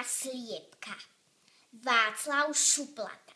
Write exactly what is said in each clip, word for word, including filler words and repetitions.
sliepka. Václav Šuplata.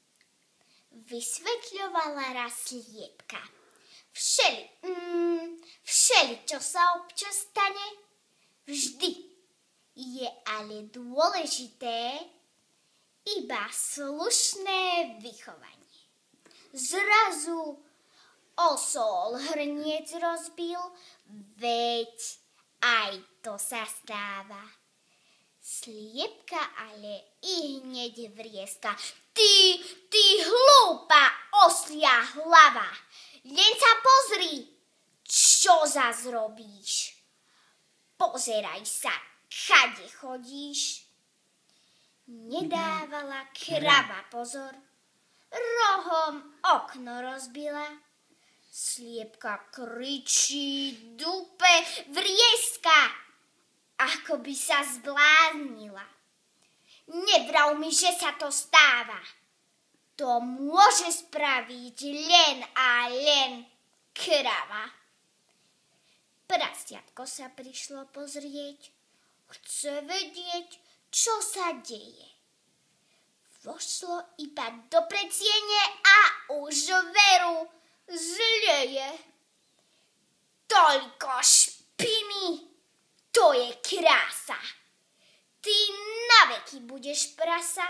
Vysvetľovala raz sliepka. Všeli, mm, všeli, čo sa občas stane, vždy je ale dôležité iba slušné vychovanie. Zrazu osol hrniec rozbil, veď aj to sa stáva. Sliepka ale i hneď vrieska. Ty, ty hlúpa oslia hlava, len sa pozri, čo zas robíš. Pozeraj sa, kade chodíš. Nedávala krava pozor, rohom okno rozbila. Sliepka kričí, dupe, vrieska, ako by sa zbláznila. Nevrav mi, že sa to stáva. To môže spraviť len a len krava. Prasiatko sa prišlo pozrieť. Chce vedieť, čo sa deje. Vošlo iba do predsiene a už veru zleje. Toľko špiny, to je krása. Ty naveky budeš prasa.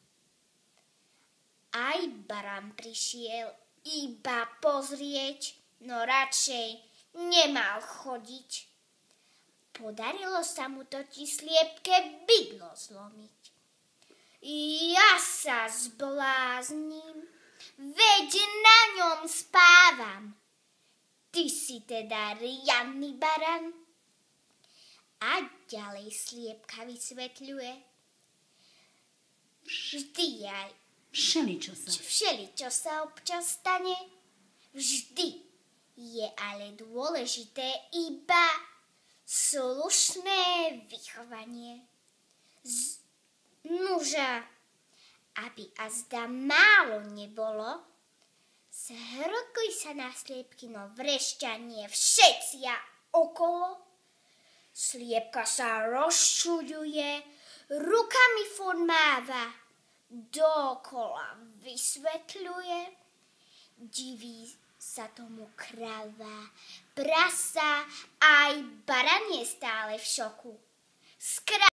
Aj barán prišiel iba pozrieť, no radšej nemal chodiť. Podarilo sa mu totiž sliepke bydlo zlomiť. Ja sa zblázním, veď na ňom spávam. Ty si teda riadny baran. A ďalej sliepka vysvetľuje. Vždy aj Všeličo sa. Všeličo sa občas stane. Vždy je ale dôležité iba slušné vychovanie. Z nuža, aby azda málo nebolo, zhrkli sa na sliepkino vrešťanie všetci a okolo. Sliepka sa rozčuľuje, rukami furt máva, dokola vysvetľuje, diví sa tomu krava, prasa, aj baran je stále v šoku.